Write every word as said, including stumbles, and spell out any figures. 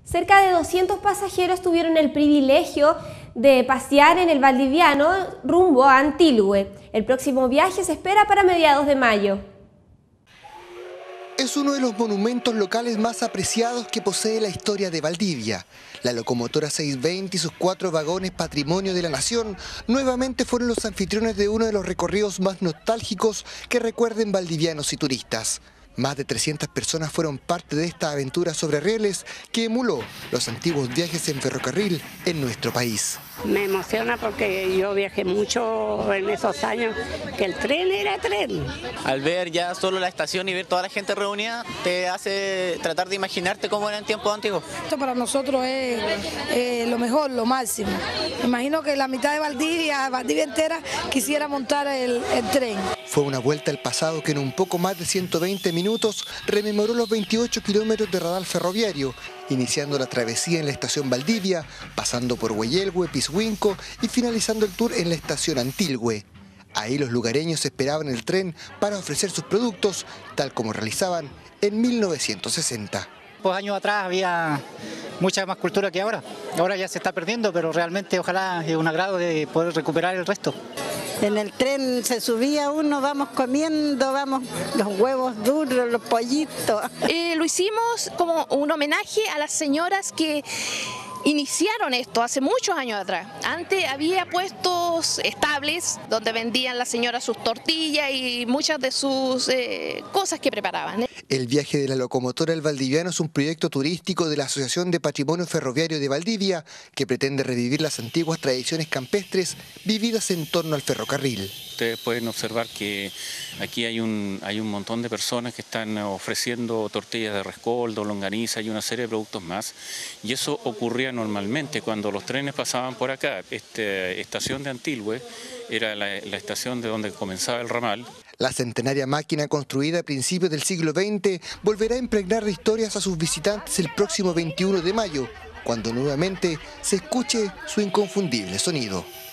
Cerca de doscientos pasajeros tuvieron el privilegio de pasear en el Valdiviano rumbo a Antilhue. El próximo viaje se espera para mediados de mayo. Es uno de los monumentos locales más apreciados que posee la historia de Valdivia. La locomotora seiscientos veinte y sus cuatro vagones patrimonio de la nación nuevamente fueron los anfitriones de uno de los recorridos más nostálgicos que recuerden valdivianos y turistas. Más de trescientas personas fueron parte de esta aventura sobre rieles que emuló los antiguos viajes en ferrocarril en nuestro país. Me emociona porque yo viajé mucho en esos años, que el tren era tren. Al ver ya solo la estación y ver toda la gente reunida, te hace tratar de imaginarte cómo era en tiempos antiguos. Esto para nosotros es eh, lo mejor, lo máximo. Me imagino que la mitad de Valdivia, Valdivia entera, quisiera montar el, el tren. Fue una vuelta al pasado que en un poco más de ciento veinte minutos rememoró los veintiocho kilómetros de radal ferroviario, iniciando la travesía en la estación Valdivia, pasando por Hueyelhue, Pishuinco y finalizando el tour en la estación Antilhue. Ahí los lugareños esperaban el tren para ofrecer sus productos, tal como realizaban en mil novecientos sesenta. Pues años atrás había mucha más cultura que ahora. Ahora ya se está perdiendo, pero realmente ojalá es un agrado de poder recuperar el resto. En el tren se subía uno, vamos comiendo, vamos los huevos duros, los pollitos. Eh, lo hicimos como un homenaje a las señoras que iniciaron esto hace muchos años atrás. Antes había puestos estables donde vendían las señoras sus tortillas y muchas de sus eh, cosas que preparaban. El viaje de la locomotora El Valdiviano es un proyecto turístico de la Asociación de Patrimonio Ferroviario de Valdivia que pretende revivir las antiguas tradiciones campestres vividas en torno al ferrocarril. Ustedes pueden observar que aquí hay un, hay un montón de personas que están ofreciendo tortillas de rescoldo, longaniza y una serie de productos más. Y eso ocurría normalmente cuando los trenes pasaban por acá. Esta estación de Antilhue era la, la estación de donde comenzaba el ramal. La centenaria máquina construida a principios del siglo veinte volverá a impregnar de historias a sus visitantes el próximo veintiuno de mayo, cuando nuevamente se escuche su inconfundible sonido.